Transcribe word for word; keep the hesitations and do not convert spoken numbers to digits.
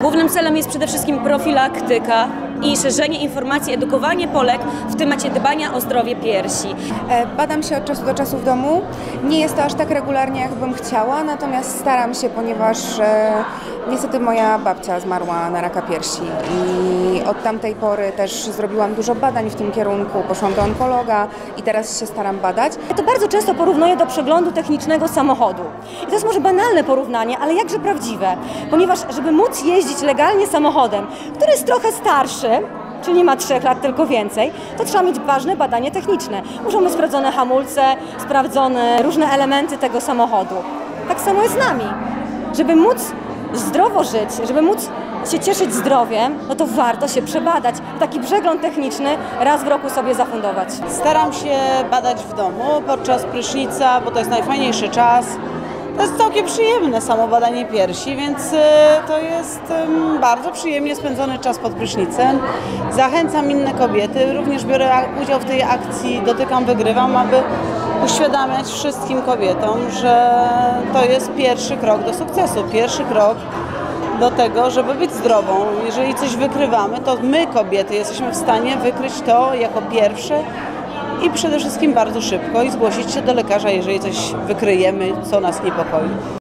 Głównym celem jest przede wszystkim profilaktyka i szerzenie informacji, edukowanie Polek w temacie dbania o zdrowie piersi. Badam się od czasu do czasu w domu. Nie jest to aż tak regularnie, jakbym chciała, natomiast staram się, ponieważ e, niestety moja babcia zmarła na raka piersi i od tamtej pory też zrobiłam dużo badań w tym kierunku, poszłam do onkologa i teraz się staram badać. Ja to bardzo często porównuję do przeglądu technicznego samochodu. I to jest może banalne porównanie, ale jakże prawdziwe, ponieważ żeby móc jeździć legalnie samochodem, który jest trochę starszy, czyli nie ma trzech lat, tylko więcej, to trzeba mieć ważne badanie techniczne. Muszą być sprawdzone hamulce, sprawdzone różne elementy tego samochodu. Tak samo jest z nami. Żeby móc zdrowo żyć, żeby móc się cieszyć zdrowiem, no to warto się przebadać. Taki przegląd techniczny raz w roku sobie zafundować. Staram się badać w domu podczas prysznica, bo to jest najfajniejszy czas. To jest całkiem przyjemne samo badanie piersi, więc to jest bardzo przyjemnie spędzony czas pod prysznicem. Zachęcam inne kobiety, również biorę udział w tej akcji Dotykam, Wygrywam, aby uświadamiać wszystkim kobietom, że to jest pierwszy krok do sukcesu, pierwszy krok do tego, żeby być zdrową. Jeżeli coś wykrywamy, to my kobiety jesteśmy w stanie wykryć to jako pierwsze i przede wszystkim bardzo szybko i zgłosić się do lekarza, jeżeli coś wykryjemy, co nas niepokoi.